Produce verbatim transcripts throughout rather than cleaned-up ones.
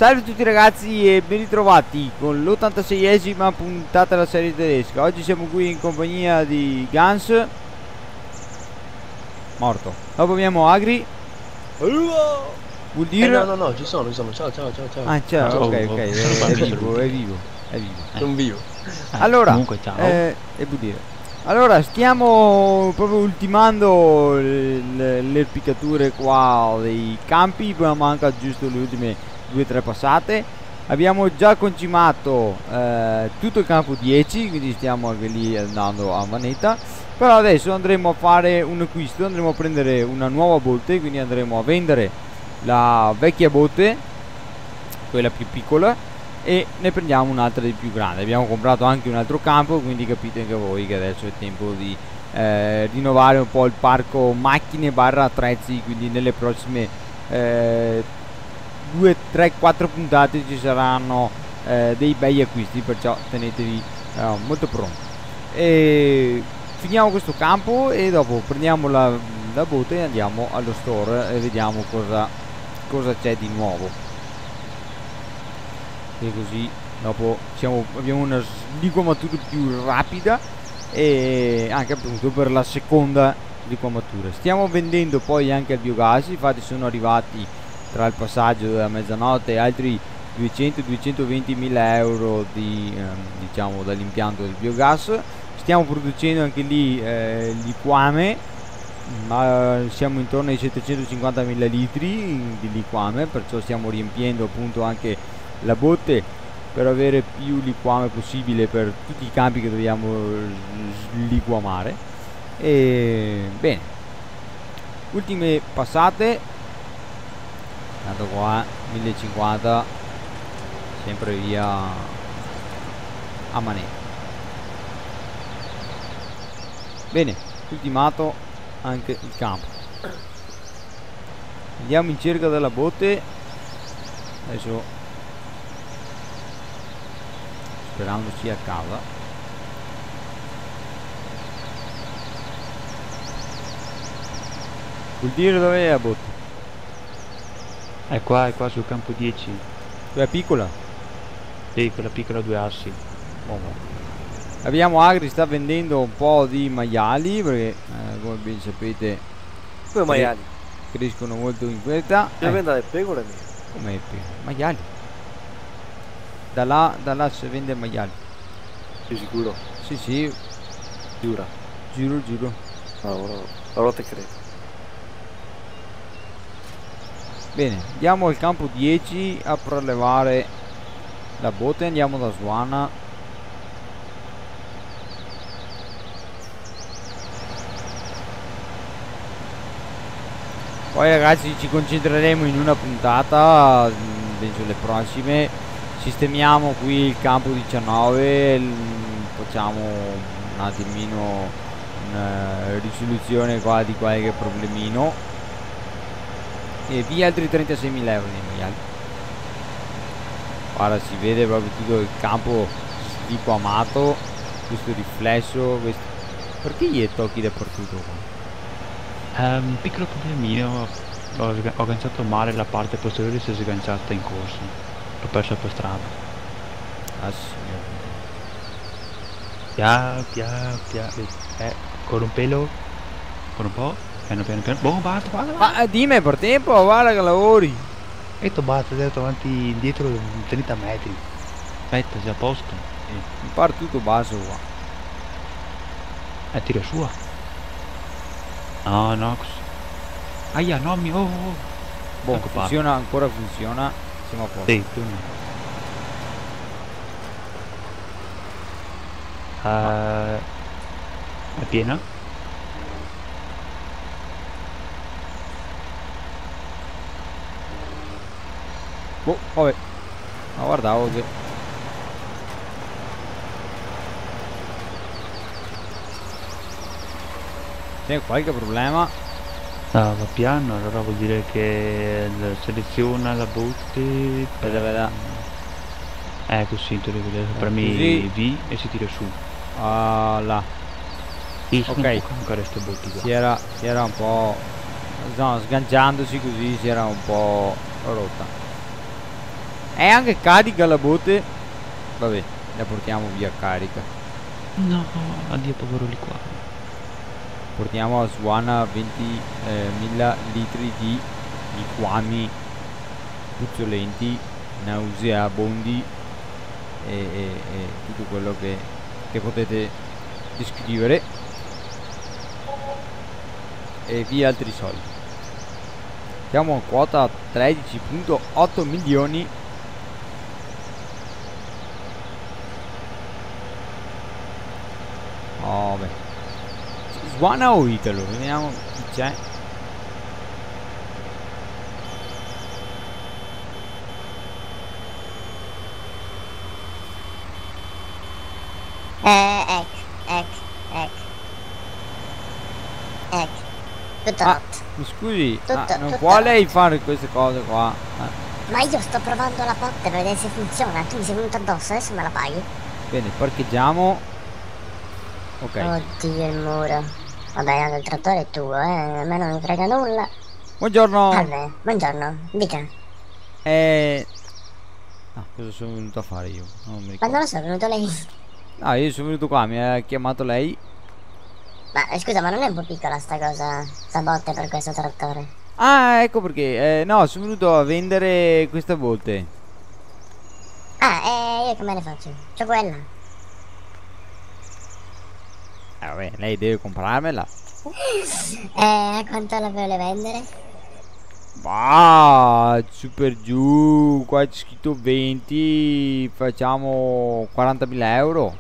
Salve a tutti ragazzi e ben ritrovati con l'ottantaseiesima puntata della serie tedesca. Oggi siamo qui in compagnia di Gans, morto. Dopo abbiamo Agri. Vuol dire... Eh, no, no, no, ci sono, ci sono. Ciao, ciao, ciao, ciao. Ah, ciao, ciao, ok, ciao. ok, è, è vivo, è vivo, è vivo. Sono vivo. Allora, comunque ciao. Eh, e vuol dire... Allora, stiamo proprio ultimando le, le piccature qua dei campi, poi manca giusto le ultime due o tre passate. Abbiamo già concimato eh, tutto il campo dieci, quindi stiamo anche lì andando a manetta. Però adesso andremo a fare un acquisto, andremo a prendere una nuova botte, quindi andremo a vendere la vecchia botte, quella più piccola, e ne prendiamo un'altra di più grande. Abbiamo comprato anche un altro campo, quindi capite anche voi che adesso è tempo di eh, rinnovare un po' il parco macchine barra attrezzi, quindi nelle prossime eh, due, tre, quattro puntate ci saranno eh, dei bei acquisti, perciò tenetevi eh, molto pronti. E finiamo questo campo e dopo prendiamo la, la botte e andiamo allo store e vediamo cosa cosa c'è di nuovo, e così dopo siamo, abbiamo una liquamatura più rapida e anche appunto per la seconda liquamatura. Stiamo vendendo poi anche il biogas, infatti sono arrivati tra il passaggio della mezzanotte altri duecento duecentoventi mila euro di ehm, diciamo dall'impianto del biogas. Stiamo producendo anche lì eh, liquame, ma siamo intorno ai settecentocinquanta mila litri di liquame, perciò stiamo riempiendo appunto anche la botte per avere più liquame possibile per tutti i campi che dobbiamo liquamare. E bene, ultime passate, tanto qua millecinquanta, sempre via a manetta. Bene, ultimato anche il campo. Andiamo in cerca della botte adesso, sperando sia a casa. Vuol dire dov'è la botte? È qua, è qua sul campo dieci. Quella piccola? Sì, quella piccola a due assi. Oh, oh. Abbiamo Agri sta vendendo un po' di maiali perché eh, come ben sapete Come maiali? crescono molto in fretta. Io Eh, vendo le pecore mie. come maiali? Da là, da là si vende maiali. Sei sicuro? Sì, sì, Giura. giuro, giuro. No, ora, ora te credo. Bene, andiamo al campo dieci a prelevare la botte, andiamo da Swana. Poi ragazzi ci concentreremo in una puntata, penso le prossime, sistemiamo qui il campo diciannove, facciamo un attimino una risoluzione qua di qualche problemino e via altri trentaseimila euro nei maiali. Guarda, si vede proprio tutto il campo sliquamato, questo riflesso, questo... perché gli tocchi dappertutto qua? Un um, piccolo problemino, ho, ho agganciato male la parte posteriore, si è sganciata in corsa, l'ho perso per strada. Ah signore. Piano piano piano, eh, con un pelo, con un po', piano piano piano, boh, basta, basta, basta. Ma dimmi per tempo, guarda che lavori. E tu basta, sei avanti indietro trenta metri. Aspetta, sei a posto. Mi pare tutto basso qua. Eh, tira sua. No, no, così. Aia, no, mio. Oh, oh. Boh, Ecco, funziona, ancora funziona. Siamo a posto. Sì, più o meno. Uh, è piena? Boh, vabbè. Ma guardavo che... c'è qualche problema? No, va piano, allora vuol dire che seleziona la botte per... Veda, veda. Eh, così, tu devi vedere, premi così. V e si tira su. Ah, là. Sì, sono Ok. un po' ancora queste botte qua. Si era, si era un po'... no, sganciandosi così si era un po' rotta. È anche carica la botte. Vabbè, la portiamo via carica. No, addio povero liquore. Portiamo a Swana ventimila litri di liquami puzzolenti, nauseabondi e, e, e tutto quello che, che potete descrivere. E via altri soldi. Siamo a quota tredici virgola otto milioni. Oh beh, Swana o Italo? Vediamo chi c'è. Eh, ecco, ecco, ecco. Ecco. Tutto Ah, rotto. mi scusi, Tutto- ah, non tutto può rotto. lei fare queste cose qua? Eh, Ma io sto provando la botte per vedere se funziona. Tu mi sei venuto addosso, adesso me la paghi? bene, parcheggiamo. Ok. Oddio, il muro. Vabbè, anche il trattore è tuo, eh. A me non mi frega nulla. Buongiorno. Salve, buongiorno. Dica. Eh... Ah, cosa sono venuto a fare io? Non mi Ma ricordo. non lo so, è venuto lei. No, io sono venuto qua, mi ha chiamato lei. Ma eh, scusa, ma non è un po' piccola sta cosa, sta botte per questo trattore? Ah, ecco perché. Eh, no, sono venuto a vendere queste botte. Ah, e io come ne faccio? C'ho quella. Eh, vabbè, lei deve comprarmela. Eh, quanto la vuole vendere? Ah, su per giù, qua c'è scritto venti, facciamo quarantamila euro.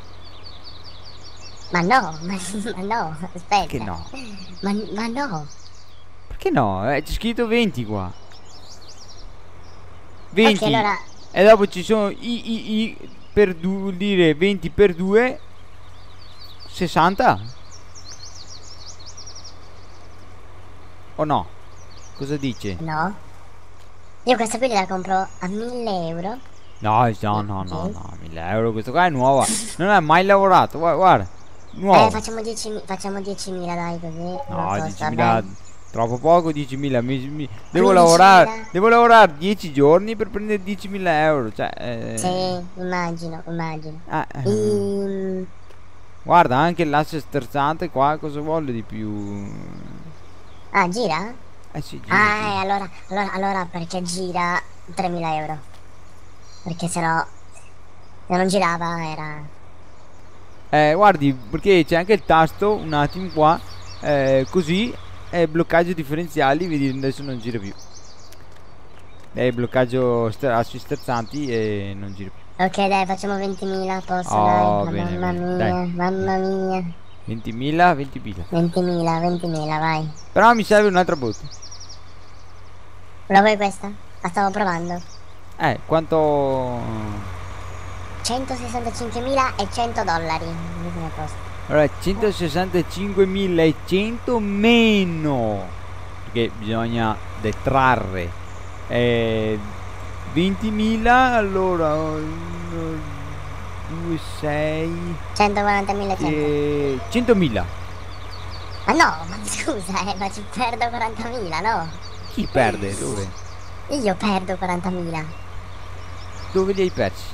Ma no, ma, ma no, aspetta. Che no? Ma, ma no. Perché no? Eh, c'è scritto venti qua. venti. Ok, allora, E dopo ci sono i, i, i per du- dire venti per due, sessanta? O no? Cosa dice? no. Io questa qui la compro a mille euro. No, no, no, no, no, mille euro, questo qua è nuova. Non ha mai lavorato, guarda, guarda. Nuovo. Eh, facciamo dieci, facciamo diecimila, dai, così. No, non costa, diecimila, bene. troppo poco, diecimila. Mi, mi- devo quindicimila. lavorare, devo lavorare dieci giorni per prendere diecimila euro. Cioè, eh, Sì, immagino, immagino. ah, eh. Ehm, Guarda, anche l'asse sterzante qua, cosa vuole di più? Ah, gira? Eh sì, gira, Ah, gira. eh, allora, allora, allora perché gira tremila euro. Perché sennò, se non girava era... Eh, guardi, perché c'è anche il tasto, un attimo qua, eh, così, è bloccaggio differenziali, vedi, adesso non gira più. È bloccaggio ster- assi sterzanti e non gira più. Ok, dai, facciamo ventimila, posso, Oh, dai. bene, Mamma bene, mia, dai. mamma mia. ventimila, ventimila. ventimila, ventimila, vai. Però mi serve un'altra botte. La vuoi questa? La stavo provando. Eh, quanto... centosessantacinquemila e cento dollari. Vedi come costa. Allora, centosessantacinquemilaecento meno, perché bisogna detrarre. Eh, ventimila, allora... due, sei... centoquarantamila cento. Eh, centomila. Ma no, ma scusa, eh, ma ci perdo quarantamila, no? Chi perde? Dove? Io perdo quarantamila. Dove li hai persi?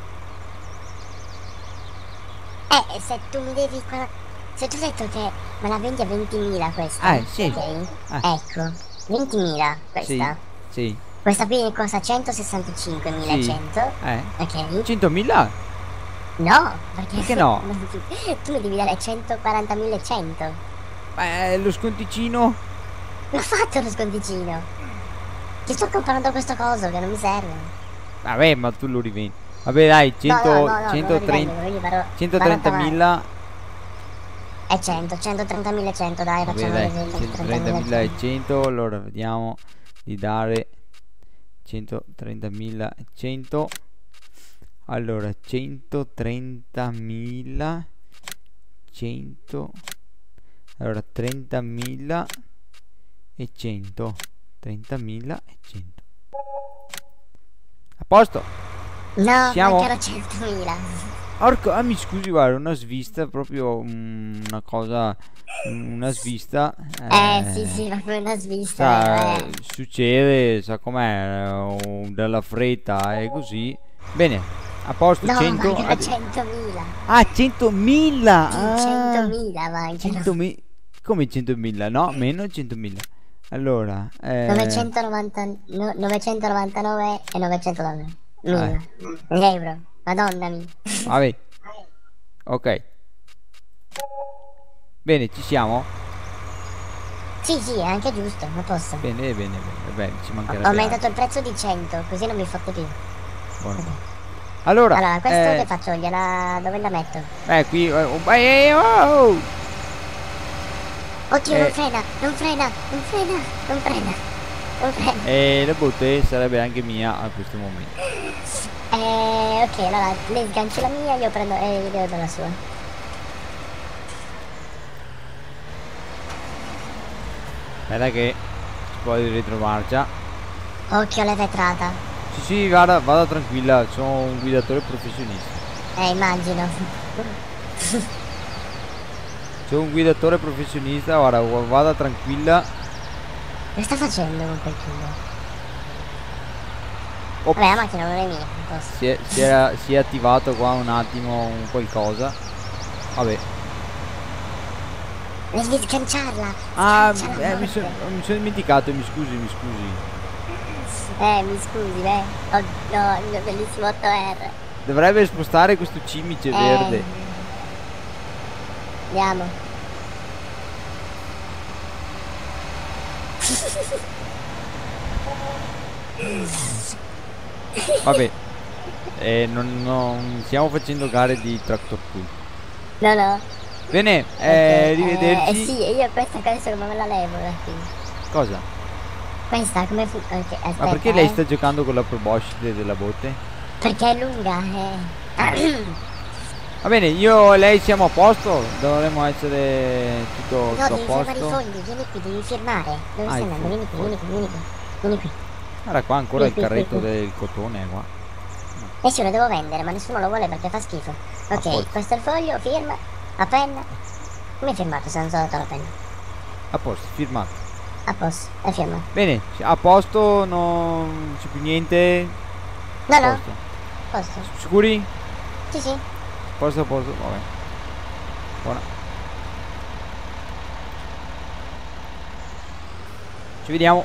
Eh, se tu mi devi... qua- Se tu hai detto che me la vendi a ventimila questa. Eh, sì. Ok? Eh. Ecco, ventimila questa. Sì, sì. Questa qui costa centosessantacinquemilacento. Eh, Ok? centomila? No, perché... Perché no? Tu mi devi dare centoquarantamilacento. Eh, lo sconticino? L'ho fatto lo sconticino. Ti sto comprando questo coso che non mi serve. Vabbè, ma tu lo rivendi. Vabbè, dai, cento, no, no, no, no, centotrenta, non lo rivendo, io vado- centotrentamila. È cento, centotrentamilacento, dai, Vabbè, facciamo dai, vedere centotrentamila e cento. Allora, vediamo di dare centotrentamila e cento. Allora, centotrentamila cento. Allora, trentamila e cento. trentamila e cento. A posto. No, Siamo? mancano centomila. Orco, ah, mi scusi, guarda, una svista, proprio mm, una cosa, una svista. Eh, sì, sì, proprio una svista. Sa, eh. succede, sa com'è, eh, dalla fretta e così. Bene, a posto, No, cento. mancano ad- centomila. Ah, centomila! Ah, centomila mancano. centomila. Come centomila? No, meno centomila. Allora, eh, novecentonovanta, no, novecentonovantanove e novecentonove mila Eh. euro. Madonna mia. vabbè. Ok. Bene, ci siamo? Sì, sì, è anche giusto, ma posso. Bene, bene, bene. Beh, ci Ho mancherebbe aumentato altro. il prezzo di cento, così non mi fotte più. Buono. Allora, Allora, questo eh, che faccio? Gliela... dove la metto? eh, qui, eh, oh, eh, oh! Oddio, Eh. non frena, non frena, non frena, non frena, non frena. E la botte sarebbe anche mia a questo momento. Eh, ok, allora lei sgancia la mia, io prendo e io devo dare la sua. Guarda che si può ritrovarci. Occhio alla vetrata. Sì, sì, guarda, vada tranquilla, sono un guidatore professionista. Eh, immagino. Sono un guidatore professionista, guarda, gu- vada tranquilla. Che sta facendo con quel tubo? Ops, Vabbè, la macchina non è mia, non posso. si, è, si, era, si è attivato qua un attimo un qualcosa. Vabbè. Devi sganciarla. Ah, sganciala eh, a mi, morte. son- mi sono dimenticato, mi scusi, mi scusi. Eh, mi scusi, beh. Oh, no, il mio bellissimo otto R. Dovrebbe spostare questo cimice Eh. verde. Andiamo. Vabbè. Eh, non, non stiamo facendo gare di tractor pull. No, no. Bene, Ok, eh, Eh, arrivederci. sì, io questa adesso come me la levo da qui. Cosa? Questa come fu... ok, aspetta, Ma perché lei eh. sta giocando con la proboscide della botte? Perché è lunga, eh. Va bene, io e lei siamo a posto, dovremmo essere tutto, No, tutto a devi firmare i posto. fogli, vieni qui, devi firmare. Dove Ah, stai i andando? Vieni qui, fogli. vieni qui, vieni qui. Vieni qui. Guarda qua ancora il Qui, qui, carretto qui, qui. del cotone qua. Eh sì, lo devo vendere, ma nessuno lo vuole perché fa schifo. Ok, posto. questo è il foglio, firma, la penna. Come hai firmato se non so dato la penna? A posto, firmato. A posto, è firmato. Bene, a posto, non c'è più niente. No, A no, posto. posto. Sicuri? Sì, sì. Posto, a posto, vabbè. Buona. Ci vediamo.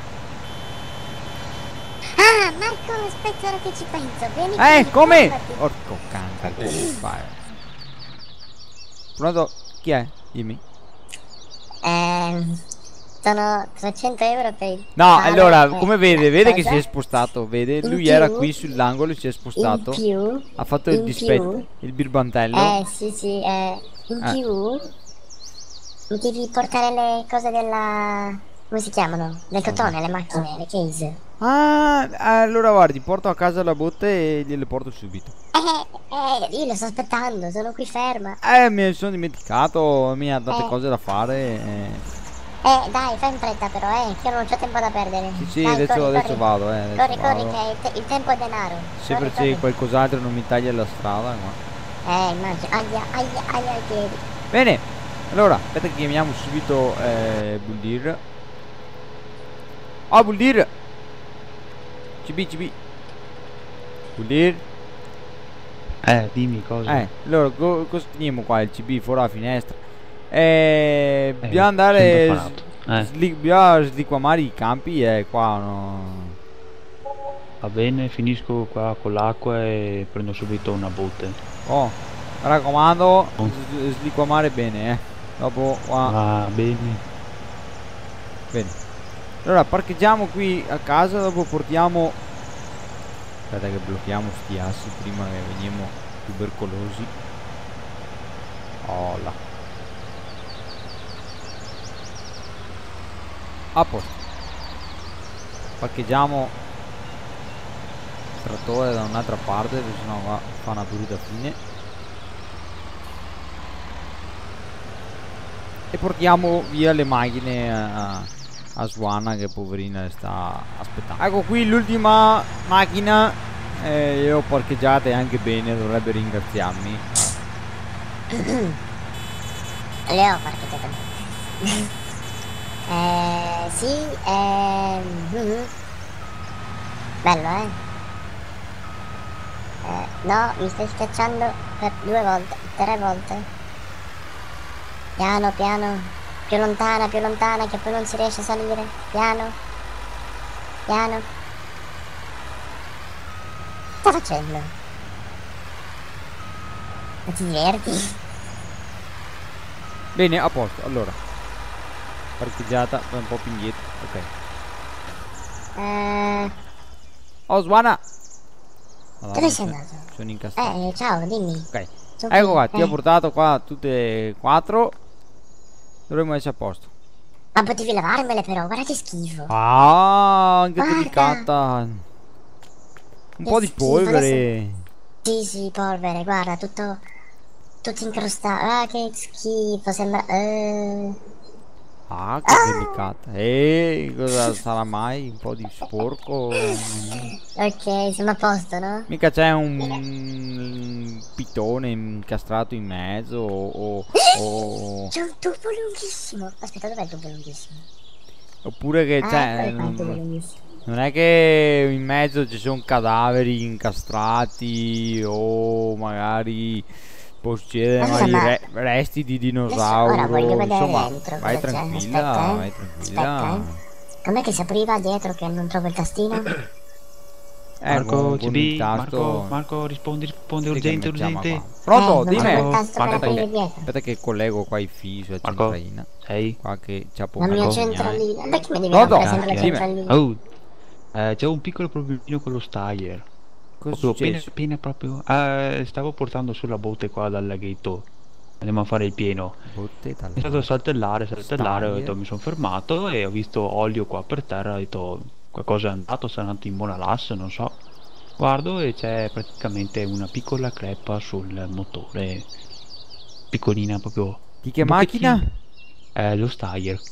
Ah, Marco, aspetta ora che ci penso. Vieni qui, Eh, come? fermati. Porco canca, come fai? Pronto? Chi è? Dimmi. Ehm, sono trecento euro per il No, palo, allora, eh, come vede? Vede che cosa? si è spostato, vede? In Lui più- era qui sull'angolo, si è spostato. In più, Ha fatto il in dispetto, più- il birbantello. eh sì sì, eh, in Eh. più mi devi portare le cose della... come si chiamano? Del cotone, le macchine, le case. Ah, allora guardi, porto a casa la botte e gliele porto subito. Eh, eh, io lo sto aspettando, sono qui ferma. Eh, mi sono dimenticato, mi ha date Eh. cose da fare. eh. Eh, dai, fai in fretta però, eh, che io non c'ho tempo da perdere. Sì, sì, Dai, adesso, corri, adesso corri. vado, eh. Adesso Corri, corri, vado. che il, te- il tempo è denaro. Se Corri, c'è corri. qualcos'altro non mi taglia la strada, ma... Eh, immagino, aia, aia, aia ai piedi. Bene, allora, aspetta che chiamiamo subito eh, Buldir. Oh, Buldir! C B, C B. Buldir? Eh, dimmi cosa. Eh, allora, co- cosa teniamo qua? Il C B fuori la finestra. Eh, Eh, bisogna andare... sempre parato. Eh. sli- bisogna sliquamare i campi e qua no... Va bene, finisco qua con l'acqua e prendo subito una botte. Oh, mi raccomando, Oh. s- sliquamare bene, eh. Dopo qua... Va bene. Bene. Allora parcheggiamo qui a casa, dopo portiamo... Aspetta che blocchiamo sti assi prima che veniamo tubercolosi. Oh là. A posto. Parcheggiamo il trattore da un'altra parte, perché sennò qua fa una brutta fine. E portiamo via le macchine a, a Swanna, che poverina sta aspettando. Ecco qui l'ultima macchina Eh, io ho parcheggiate anche bene, dovrebbe ringraziarmi. Le ho parcheggiate bene. eh, sì, eh, mhm. Bello, eh? eh? No, mi stai schiacciando per due volte, tre volte. Piano, piano, più lontana, più lontana, che poi non si riesce a salire. Piano, piano. Sta facendo? Ma ti diverti? Bene, a posto, allora. Parcheggiata, un po' più indietro, ok. Eh, Oh, Swana! Madonna, dove sei sono- andato? Sono incastrato. Eh, ciao, dimmi. Ok. Sono Ecco qui, qua, ti ho eh. portato qua tutte e quattro. Dovremmo essere a posto. Ma potevi lavarmele però, guarda che schifo. Ah, anche Guarda. delicata. Un Che po' di schifo, polvere. Sì, sì, polvere, guarda, tutto, tutto incrostato. Ah, che schifo, sembra... eh. Ah, che delicata. Ehi, cosa sarà mai? Un po' di sporco? Ok, siamo a posto, no? Mica c'è un pitone incastrato in mezzo o, o- C'è un tubo lunghissimo. Aspetta, dov'è il tubo lunghissimo? oppure che Ah, c'è... eccolo qua il tubo Non, lunghissimo. non è che in mezzo ci sono cadaveri incastrati o magari può succedere Ma scusa, magari ma re- resti di adesso dinosauro. ora voglio vedere Insomma, dentro vai cosa c'è. tranquilla, Aspetta, eh. vai tranquilla. Aspetta, eh. Com'è che si apriva dietro che non trovo il tastino? Eh, Marco, con, con C B, il tasto. Marco, Marco, rispondi, rispondi, Sì, che urgente, mi chiama urgente. qua. Pronto, eh, non dimmi. trovo il tasto per Marco, aprire Marco. dietro. Aspetta che collego qua i fili sulla Marco, centralina. sei? Qua che c'ha poco La mia Marco? centralina. Perché mi devi Pronto? rompere sempre la Grazie. centralina? Oh, eh, c'è un piccolo problemino con lo Steyr. Cosa è Proprio appena, successo? appena proprio. Eh, stavo portando sulla botte qua dal laghetto. Andiamo a fare il pieno. Botte Ho dalla- iniziato a saltellare, saltellare, ho Steyr. detto, mi sono fermato e ho visto olio qua per terra, ho detto qualcosa è andato, sarà andato in buona lasse, non so. Guardo e c'è praticamente una piccola creppa sul motore, piccolina proprio. Di che un macchina? pochettino. Eh, lo Steyr.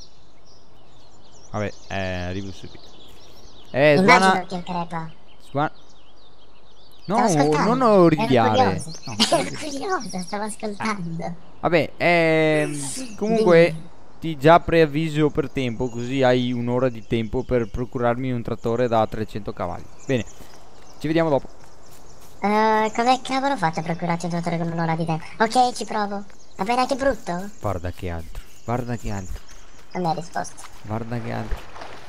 Vabbè, eh, arrivo subito. Eh, Immagino Swana... che crepa. Swana... Stavo No, ascoltando. non origliare. Ero curiosa. No. Ero curiosa, stavo ascoltando. Vabbè, ehm, comunque ti già preavviso per tempo, così hai un'ora di tempo per procurarmi un trattore da trecento cavalli. Bene, ci vediamo dopo. Uh, come cavolo faccio a procurarci un trattore con un'ora di tempo? Ok, ci provo. Va bene, che brutto? Guarda che altro, guarda che altro, Non mi hai risposto. guarda che altro.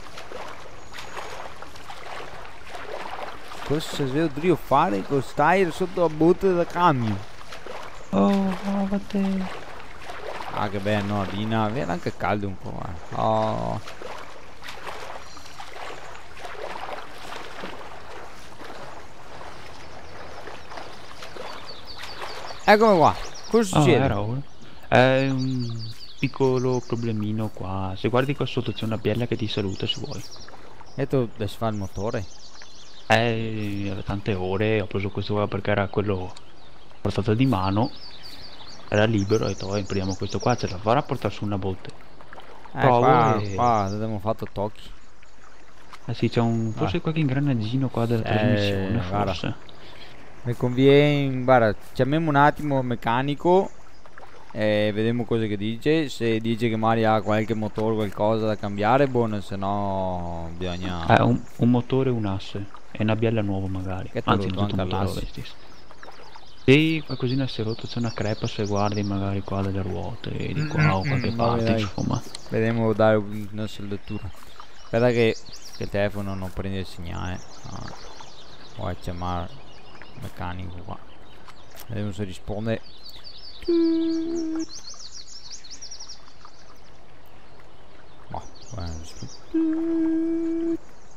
Cosa devo fare con Steyr sotto la botte da camion? Oh, muovete. Ah, che bello, no, Dina, viene anche caldo un po', eh. Oh. Eccomi qua, cosa Ah, succede? era ora. È un piccolo problemino qua. Se guardi qua sotto c'è una biella che ti saluta se vuoi. E tu adesso fa il motore? Eh, tante ore ho preso questo qua perché era quello portato di mano. Era libero e poi impriamo questo qua, ce la farà a portare su una botte. Eh, Provo qua, e- qua abbiamo fatto tocchi. Eh sì, c'è un. forse Ah. qualche ingranaggino qua della Eh, trasmissione, guarda. forse. Mi conviene, guarda, chiamiamo un attimo il meccanico e vediamo cosa che dice. Se dice che magari ha qualche motore, qualcosa da cambiare, buono, se no bisogna... Eh, un, un motore e un asse. E una biella nuova magari. Che t'ha Anzi, rotto non tutto anche un motore l'asse? vabbè, stesso. Sì, qualcosina si è rotto, c'è una crepa se guardi magari qua delle ruote di qua o qualche Mm, vabbè, parte, dai. insomma. Vedremo dare una saldatura. Guarda che, che il telefono non prende il segnale. Ah, vuoi chiamare il meccanico qua. Vediamo se risponde. Boh, guarda, non risponde.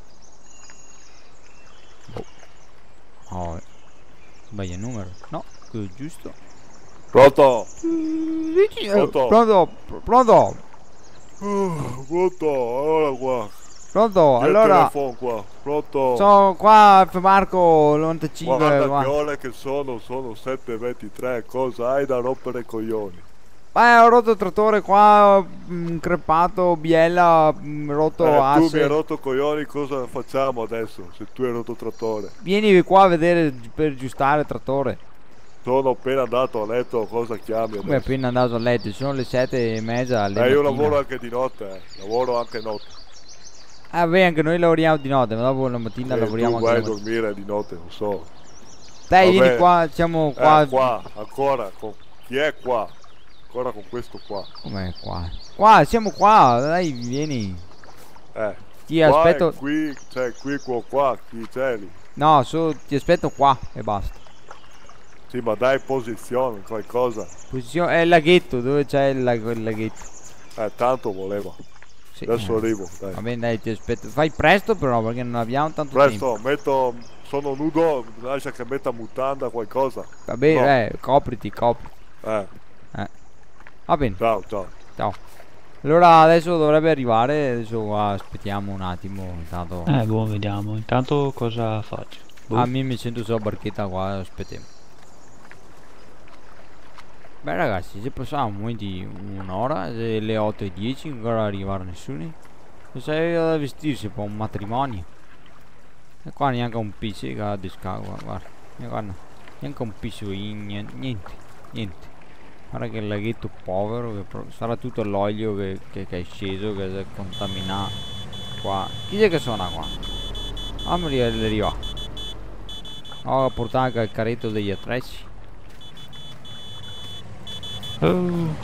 Boh. Oh, sbaglia il numero. No, quello è giusto. Pronto? Eh, Pronto? Pronto? Pronto? Uh, pronto? Allora qua. Pronto? Chi è il Allora, telefono qua? Pronto? sono qua F Marco novantacinque. Guarda qua. che ore che sono, sono sette e ventitré, cosa hai da rompere i coglioni? Eh, ho rotto il trattore qua, mh, crepato, biella, mh, rotto Eh, tu mi asse. hai rotto coglioni, cosa facciamo adesso? Se tu hai rotto il trattore. Vieni qua a vedere per aggiustare il trattore. Sono appena andato a letto, cosa chiami Come è adesso? appena andato a letto? Sono le sette e mezza alle Eh, io mattina. lavoro anche di notte, eh. Lavoro anche notte. Ah, beh, anche noi lavoriamo di notte, ma dopo la mattina E lavoriamo tu anche vai a la mattina. dormire di notte, non so. Dai, vieni Vabbè. qua, siamo qua. Eh, qua, ancora, con... chi è qua? Ancora con questo qua. Com'è qua? Qua, siamo qua, dai, vieni. Eh, Ti qua aspetto. e qui, cioè qui, qua, qua, chi c'è lì? No, so, ti aspetto qua e basta. Sì, ma dai posizione, qualcosa. Posizione, è il laghetto, dove c'è il, lag- il laghetto? Eh, tanto voleva. Sì, Adesso eh. arrivo, dai. Va bene, dai, ti aspetto. Fai presto però, perché non abbiamo tanto tempo. Presto, metto, sono nudo, lascia che metta mutanda, qualcosa. Va bene, No. eh, copriti, copri. Eh, Va bene, ciao, ciao. ciao. Allora adesso dovrebbe arrivare, adesso qua aspettiamo un attimo, intanto. Eh, boh, vediamo. Intanto cosa faccio? Boh. A me mi sento sulla barchetta qua, aspettiamo. Beh ragazzi, se passiamo di un'ora, se le otto e dieci, ancora arrivare nessuno. Sei da vestirsi per un matrimonio. E qua neanche un pizzico a discarica, guarda. E guarda, neanche un pizzico, niente, niente, niente. Guarda che laghetto povero, che pro- sarà tutto l'olio che, che, che è sceso, che è contaminato. Qua, chi è che suona qua? Ah, mi arriva. Ho portato anche il carretto degli attrezzi. Oh,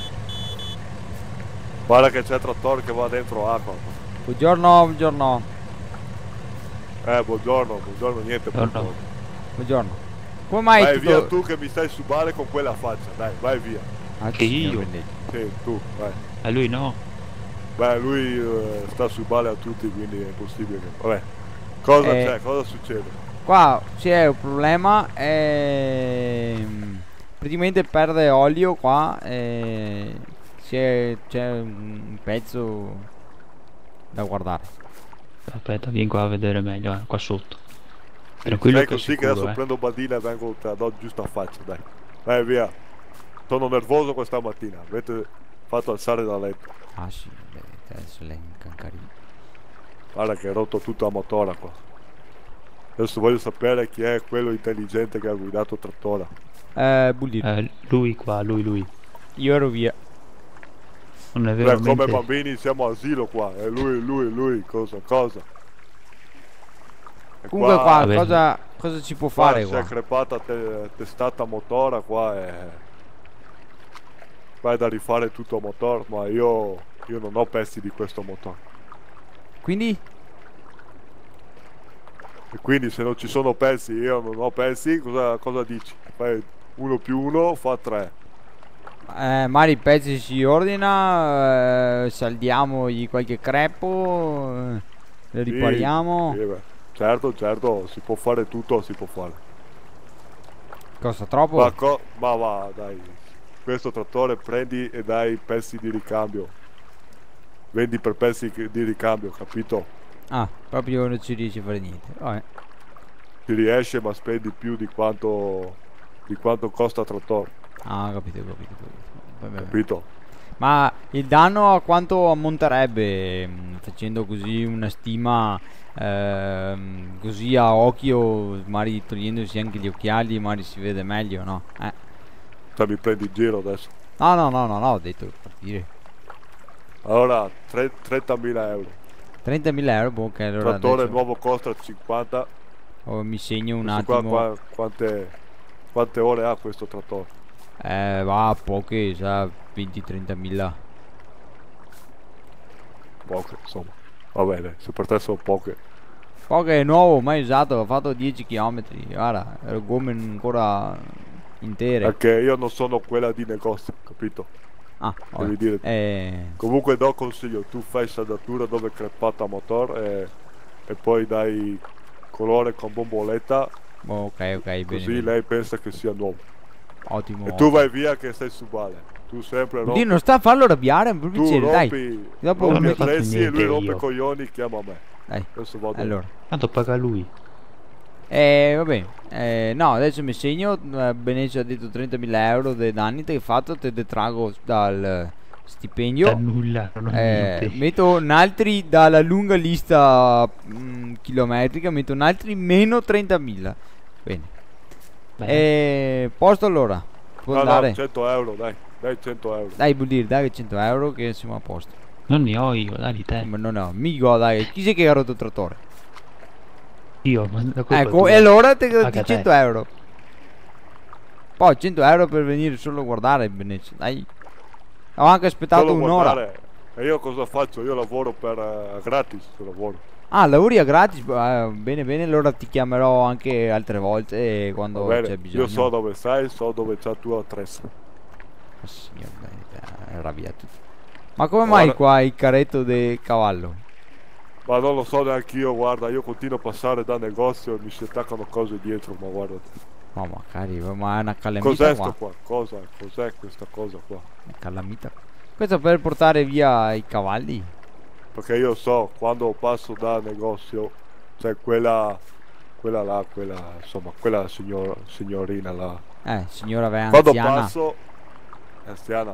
Guarda che c'è il trattore che va dentro acqua. Buongiorno, buongiorno, Eh, buongiorno, buongiorno, niente, Buongiorno. buongiorno. buongiorno. Come mai Vai tutto... via tu che mi stai su male con quella faccia, dai, vai via. Ah, Che signor io? benedetto. Sì, tu, vai. e lui no? Beh, lui eh, sta su male a tutti, quindi è impossibile che... Vabbè, cosa Eh. c'è? Cosa succede? Qua c'è un problema, ehm, praticamente perde olio qua, e c'è, c'è un pezzo da guardare. Aspetta, vieni qua a vedere meglio, eh, qua sotto. Tranquillo Dai che è così che sicuro, adesso eh. prendo bandina e vengo, te la do giusto a faccia, dai. Vai via. Sono nervoso questa mattina, avete fatto alzare da letto. Ah sì, beh, adesso lei incancarina. Guarda che hai rotto tutto a motora qua. Adesso voglio sapere chi è quello intelligente che ha guidato il trattore. Eh, vuol dire, Eh, lui qua, lui, lui. io ero via. Non è Beh, veramente... come bambini siamo asilo qua. E lui, lui, lui, cosa, cosa? E Comunque qua, Vabbè. cosa, cosa si può qua fare si qua? è crepata te, testata motora qua e... Vai da rifare tutto il motore, ma io, io non ho pezzi di questo motore. Quindi? E quindi se non ci sono pezzi, io non ho pezzi, cosa, cosa dici? Fai uno più uno fa tre. Eh, magari i pezzi si ordina, eh, saldiamogli qualche crepo, eh, le Sì, ripariamo. sì, beh. Certo, certo, si può fare tutto, si può fare. Costa troppo? Ma, co- ma va, dai. Questo trattore prendi e dai pezzi di ricambio. Vendi per pezzi che- di ricambio, capito? Ah, proprio non ci riesci a fare niente. Vabbè. Ti riesce ma spendi più di quanto, di quanto costa il trattore, Ah, capito, capito, capito. Vabbè, vabbè. capito? Ma il danno a quanto ammonterebbe, mh, facendo così una stima, ehm, così a occhio, magari togliendosi anche gli occhiali, magari si vede meglio, no? Eh. Cioè mi prendi in giro adesso. No, no, no, no, no, ho detto per dire. Allora, tre- trentamila euro. trentamila euro, boh, ok, Il allora trattore adesso, nuovo costa cinquanta. oh, mi segno un Questo qua, attimo. qua- quante, quante ore ha questo trattore? Eh, va a poche, sa, venti trentamila. Poche, insomma. Va bene, se per te sono poche. Poche è nuovo, mai usato, ho fatto dieci chilometri, guarda, le gomme ancora intere. Perché io non sono quella di negozio, capito? Ah, vabbè. Devi dire. Eh, Comunque do consiglio, tu fai saldatura dove è crepata motor e, e poi dai colore con bomboletta, boh, ok, ok, bene, così bene. lei pensa che sia nuovo. Ottimo. E tu vai via che sei su balle. Tu sempre Vuol rompi, dire, non sta a farlo arrabbiare, per tu piacere, dai. rompi, Dopo rompi non ho fatto attrezzi e lui niente rompe io. coglioni, chiama me. Dai, Adesso vado. allora. Tanto paga lui. Eh, vabbè, eh, no, adesso mi segno, eh, Benessio ha detto trentamila euro dei danni che hai fatto, te detraggo dal stipendio. Da nulla, non ho Eh, niente. metto un altri dalla lunga lista mh, chilometrica, metto un altri meno trentamila. Bene. Beh, Eh, posto allora. Può No, andare. no, cento euro, dai. Dai cento euro. Dai, vuol dire, dai cento euro che siamo a posto. non ne ho io, dai di te. Ma no, no, mica dai, chi sei che ha rotto il trattore? Io, ma la colpa è Ecco, tua. e allora te do Paga te. cento euro. Poi cento euro per venire solo a guardare, Benessio, dai. Ho anche aspettato Solo un'ora. guardare. E io cosa faccio? Io lavoro per eh, gratis, lavoro. Ah, lavori a gratis? Eh, bene, bene, allora ti chiamerò anche altre volte quando Va bene? c'è bisogno. Io so dove sei, so dove c'è il tuo adresso. Oh, signor, dai, è arrabbiato. Ma come mai Guarda- qua il carretto del cavallo? Ma non lo so neanche io, guarda, io continuo a passare da negozio e mi si attaccano cose dietro, ma guarda. No, ma cari, ma è una calamita Cos'è qua. sto qua? Cosa? Cos'è questa cosa qua? Una calamita. Questo per portare via i cavalli? Perché io so, quando passo dal negozio, c'è quella, quella là, quella, insomma, quella signor, signorina là. Eh, signora vera Quando anziana. passo, è anziana,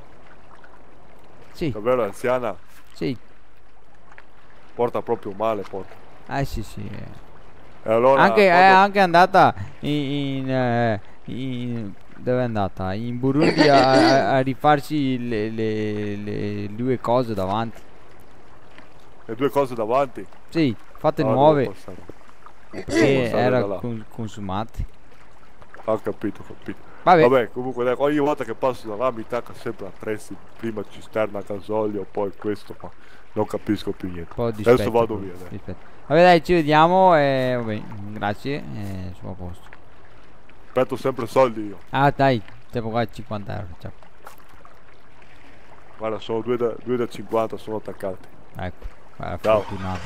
Sì, davvero è anziana, sì. porta proprio male, porta. Eh sì, sì. eh. E allora, Anche, è quando- anche andata in, in, eh, in- dove è andata? In Burundi a, a- a rifarsi le, le- le due cose davanti. le due cose davanti, Sì, fatte ah, devo nuove passare. perché passare da era là. con- consumate. Ho capito, ho capito. Vabbè, Vabbè, comunque dai, ogni volta che passo da là mi tacca sempre a prezzi, prima cisterna gasolio, poi questo, ma non capisco più niente. un po' di Adesso rispetto, vado però, via, dai. rispetto. Vabbè, dai, ci vediamo e vabbè, grazie, e siamo a posto. Aspetto sempre soldi io. Ah, dai, devo qua cinquanta euro, ciao. Guarda, sono due da, due da cinquanta, sono attaccati. Ecco, guarda, Ciao. fortunato.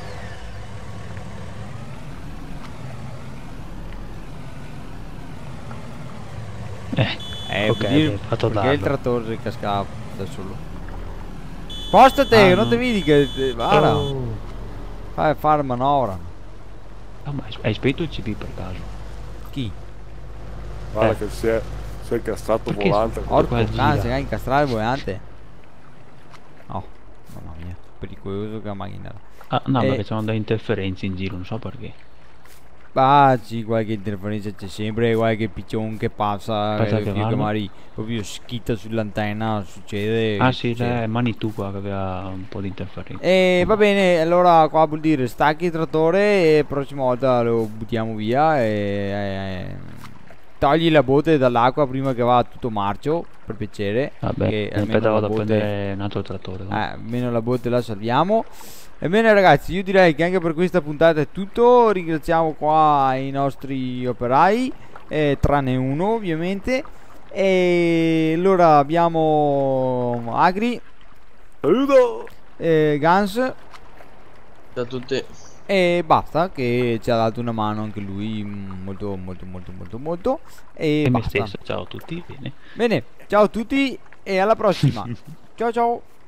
Eh, Eh, ok, vuol dire beh, fatto perché il darlo. trattore cascava da solo. Spostate, Ah, che non no. ti vedi che eh, guarda, Oh. fai fare manovra. Ah, ma hai- hai spento il C P per caso? Chi? Guarda Eh. che si è, si è incastrato Perché volante. su- Orco, qua gira. cazzo, che incastrare il volante. Oh, mamma mia, pericoloso che la macchina. Ah, no, Eh. perché c'erano delle interferenze in giro, non so perché. Ah, sì, qualche interferenza c'è sempre, qualche piccione che passa, Passa eh, che che vanno. magari proprio schitta sull'antenna, succede. Ah sì, succede. c'è Manitou qua che aveva un po' di interferenze. E va bene, allora qua vuol dire stacchi il trattore e prossima volta lo buttiamo via e, e- togli la botte dall'acqua prima che va tutto marcio, per piacere. Vabbè, che mi almeno aspettavo la da botte- prendere un altro trattore. no? Eh, almeno la botte la salviamo. Ebbene ragazzi, io direi che anche per questa puntata è tutto. Ringraziamo qua i nostri operai, eh, tranne uno ovviamente. E allora abbiamo Agri, Aiuto! eh, Gans Ciao a tutti. e basta, che ci ha dato una mano anche lui, mm, molto molto molto molto molto. E, E me basta. stesso, ciao a tutti, bene. Bene, ciao a tutti e alla prossima. Ciao ciao.